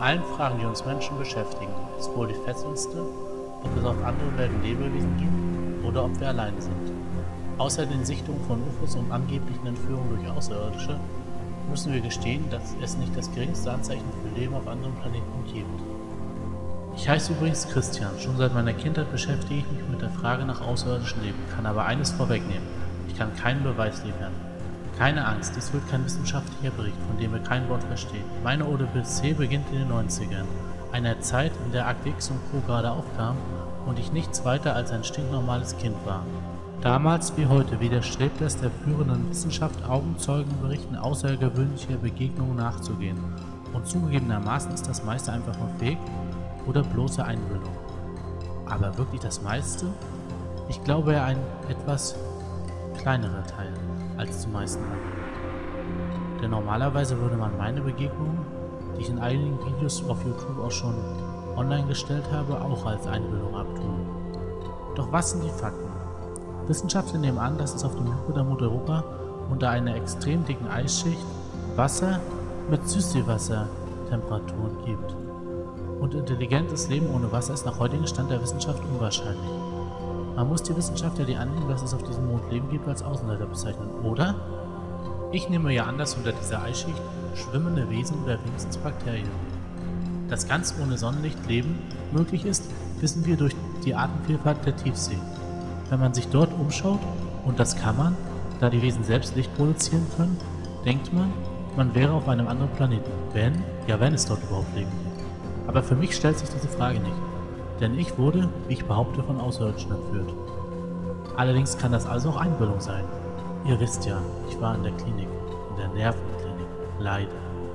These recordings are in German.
allen Fragen, die uns Menschen beschäftigen, ist wohl die fesselndste, ob es auf anderen Welten Lebewesen gibt oder ob wir allein sind. Außer den Sichtungen von UFOs und angeblichen Entführungen durch Außerirdische müssen wir gestehen, dass es nicht das geringste Anzeichen für Leben auf anderen Planeten gibt. Ich heiße übrigens Christian. Schon seit meiner Kindheit beschäftige ich mich mit der Frage nach außerirdischem Leben, kann aber eines vorwegnehmen: Ich kann keinen Beweis liefern. Keine Angst, dies wird kein wissenschaftlicher Bericht, von dem wir kein Wort verstehen. Meine Odyssee beginnt in den 90ern, einer Zeit, in der Akte X und Co. gerade aufkam und ich nichts weiter als ein stinknormales Kind war. Damals wie heute widerstrebte es der führenden Wissenschaft, Augenzeugenberichten außergewöhnlicher Begegnungen nachzugehen. Und zugegebenermaßen ist das meiste einfach nur Fake oder bloße Einbildung. Aber wirklich das meiste? Ich glaube eher ein etwas kleinerer Teil als die meisten anderen. Denn normalerweise würde man meine Begegnungen, die ich in einigen Videos auf YouTube auch schon online gestellt habe, auch als Einbildung abtun. Doch was sind die Fakten? Wissenschaftler nehmen an, dass es auf dem Jupitermond Europa unter einer extrem dicken Eisschicht Wasser mit Süßseewassertemperaturen gibt. Und intelligentes Leben ohne Wasser ist nach heutigem Stand der Wissenschaft unwahrscheinlich. Man muss die Wissenschaftler, die annehmen, dass es auf diesem Mond Leben gibt, als Außenseiter bezeichnen, oder? Ich nehme ja an, dass unter dieser Eisschicht schwimmende Wesen oder wenigstens Bakterien. Dass ganz ohne Sonnenlicht Leben möglich ist, wissen wir durch die Artenvielfalt der Tiefsee. Wenn man sich dort umschaut, und das kann man, da die Wesen selbst Licht produzieren können, denkt man, man wäre auf einem anderen Planeten, wenn es dort überhaupt Leben gibt. Aber für mich stellt sich diese Frage nicht, denn ich wurde, wie ich behaupte, von Außerirdischen entführt. Allerdings kann das also auch Einbildung sein. Ihr wisst ja, ich war in der Klinik, in der Nervenklinik, leider.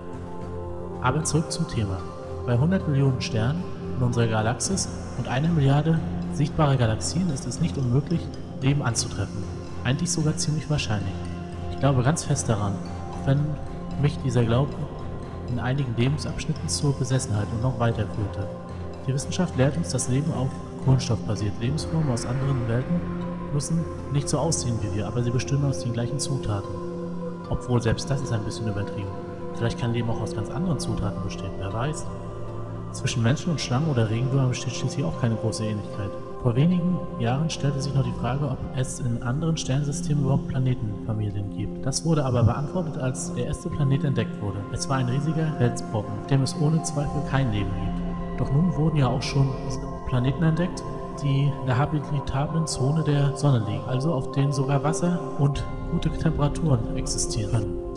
Aber zurück zum Thema. Bei 100 Millionen Sternen in unserer Galaxis und 1 Milliarde sichtbarer Galaxien ist es nicht unmöglich, Leben anzutreffen. Eigentlich sogar ziemlich wahrscheinlich. Ich glaube ganz fest daran, auch wenn mich dieser Glaube in einigen Lebensabschnitten zur Besessenheit und noch weiterführte. Die Wissenschaft lehrt uns, dass Leben auf Kohlenstoff basiert. Lebensformen aus anderen Welten müssen nicht so aussehen wie wir, aber sie bestehen aus den gleichen Zutaten. Obwohl selbst das ist ein bisschen übertrieben. Vielleicht kann Leben auch aus ganz anderen Zutaten bestehen, wer weiß. Zwischen Menschen und Schlangen oder Regenwürmern besteht schließlich auch keine große Ähnlichkeit. Vor wenigen Jahren stellte sich noch die Frage, ob es in anderen Sternsystemen überhaupt Planetenfamilien gibt. Das wurde aber beantwortet, als der erste Planet entdeckt wurde. Es war ein riesiger Felsbrocken, auf dem es ohne Zweifel kein Leben gibt. Doch nun wurden ja auch schon Planeten entdeckt, die in der habitablen Zone der Sonne liegen, also auf denen sogar Wasser und gute Temperaturen existieren können.